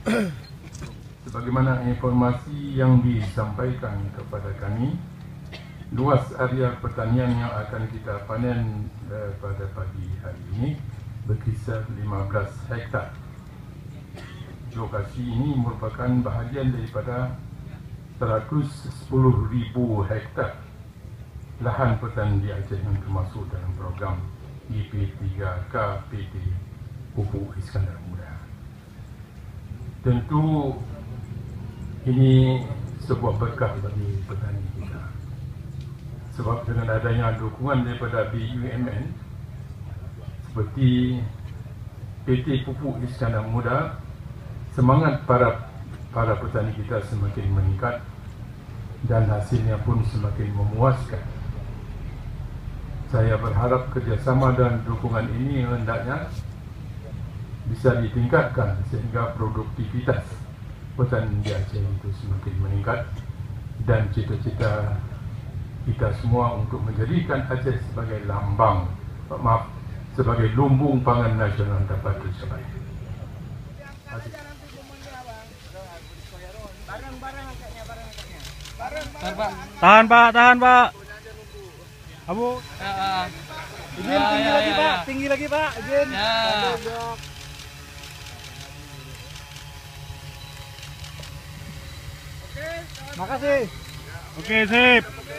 Sebagaimana informasi yang disampaikan kepada kami, luas area pertanian yang akan kita panen pada pagi hari ini berkisar 15 hektar. Lokasi ini merupakan bahagian daripada 110,000 hektar lahan pertanian di Aceh yang termasuk dalam program IP3K PT Pupuk Iskandar Muda. Tentu ini sebuah berkah bagi petani kita, sebab dengan adanya dukungan daripada BUMN seperti PT Pupuk Iskandar Muda, semangat para petani kita semakin meningkat dan hasilnya pun semakin memuaskan. Saya berharap kerjasama dan dukungan ini hendaknya bisa ditingkatkan sehingga produktivitas petani di Aceh itu semakin meningkat, dan cita-cita kita semua untuk menjadikan Aceh sebagai sebagai lumbung pangan nasional dapat tercapai. Tahan Pak. Abu. Izin tinggi lagi Pak, tinggi lagi Pak, izin. Makasih. Oke, sip.